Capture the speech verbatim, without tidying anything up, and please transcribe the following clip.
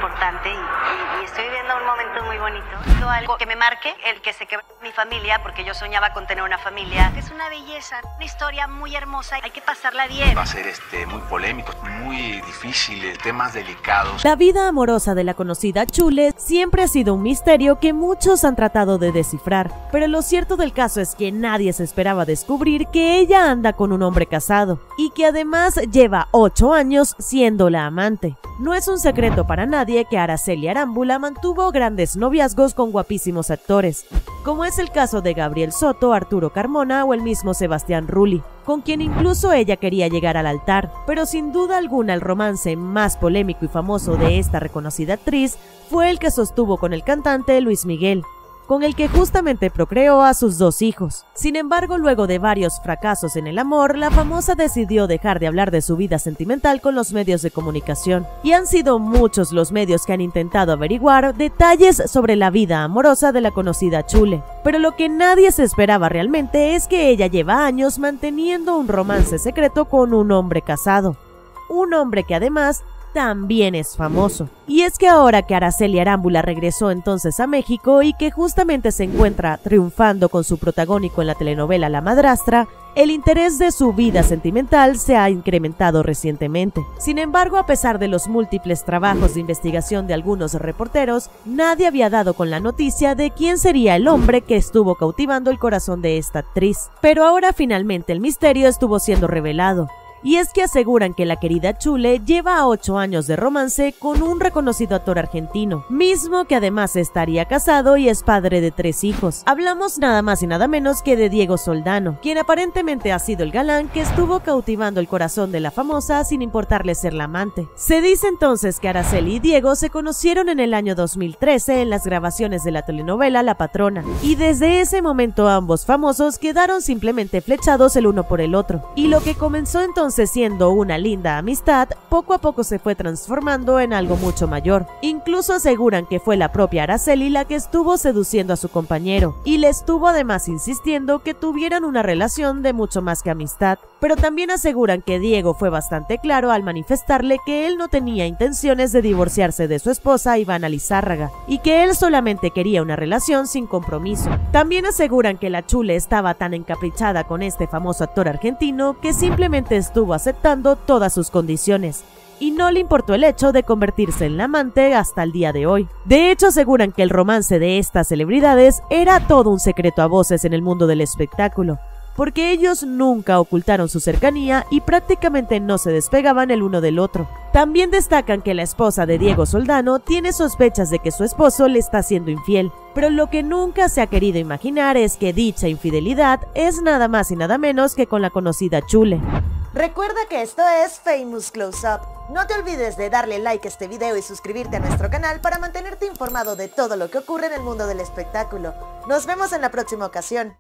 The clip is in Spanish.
importante y, y, y estoy viviendo un momento muy bonito. Algo que me marque, el que se quebró mi familia, porque yo soñaba con tener una familia. Es una belleza, una historia muy hermosa, hay que pasarla bien. Va a ser este, muy polémico, muy difícil, temas delicados. La vida amorosa de la conocida Chule siempre ha sido un misterio que muchos han tratado de descifrar, pero lo cierto del caso es que nadie se esperaba descubrir que ella anda con un hombre casado y que además lleva ocho años siendo la amante. No es un secreto para nadie que Araceli Arámbula mantuvo grandes noviazgos con guapísimos actores, como es el caso de Gabriel Soto, Arturo Carmona o el mismo Sebastián Rulli, con quien incluso ella quería llegar al altar. Pero sin duda alguna el romance más polémico y famoso de esta reconocida actriz fue el que sostuvo con el cantante Luis Miguel, con el que justamente procreó a sus dos hijos. Sin embargo, luego de varios fracasos en el amor, la famosa decidió dejar de hablar de su vida sentimental con los medios de comunicación, y han sido muchos los medios que han intentado averiguar detalles sobre la vida amorosa de la conocida Chule. Pero lo que nadie se esperaba realmente es que ella lleva años manteniendo un romance secreto con un hombre casado, un hombre que además también es famoso. Y es que ahora que Araceli Arámbula regresó entonces a México y que justamente se encuentra triunfando con su protagónico en la telenovela La Madrastra, el interés de su vida sentimental se ha incrementado recientemente. Sin embargo, a pesar de los múltiples trabajos de investigación de algunos reporteros, nadie había dado con la noticia de quién sería el hombre que estuvo cautivando el corazón de esta actriz. Pero ahora finalmente el misterio estuvo siendo revelado. Y es que aseguran que la querida Chule lleva ocho años de romance con un reconocido actor argentino, mismo que además estaría casado y es padre de tres hijos. Hablamos nada más y nada menos que de Diego Soldano, quien aparentemente ha sido el galán que estuvo cautivando el corazón de la famosa sin importarle ser la amante. Se dice entonces que Araceli y Diego se conocieron en el año dos mil trece en las grabaciones de la telenovela La Patrona, y desde ese momento ambos famosos quedaron simplemente flechados el uno por el otro, y lo que comenzó entonces siendo una linda amistad, poco a poco se fue transformando en algo mucho mayor. Incluso aseguran que fue la propia Araceli la que estuvo seduciendo a su compañero, y le estuvo además insistiendo que tuvieran una relación de mucho más que amistad. Pero también aseguran que Diego fue bastante claro al manifestarle que él no tenía intenciones de divorciarse de su esposa Ivana Lizárraga, y que él solamente quería una relación sin compromiso. También aseguran que la Chule estaba tan encaprichada con este famoso actor argentino que simplemente estuvo aceptando todas sus condiciones, y no le importó el hecho de convertirse en la amante hasta el día de hoy. De hecho, aseguran que el romance de estas celebridades era todo un secreto a voces en el mundo del espectáculo, porque ellos nunca ocultaron su cercanía y prácticamente no se despegaban el uno del otro. También destacan que la esposa de Diego Soldano tiene sospechas de que su esposo le está siendo infiel, pero lo que nunca se ha querido imaginar es que dicha infidelidad es nada más y nada menos que con la conocida Chule. Recuerda que esto es Famous Close Up. No te olvides de darle like a este video y suscribirte a nuestro canal para mantenerte informado de todo lo que ocurre en el mundo del espectáculo. Nos vemos en la próxima ocasión.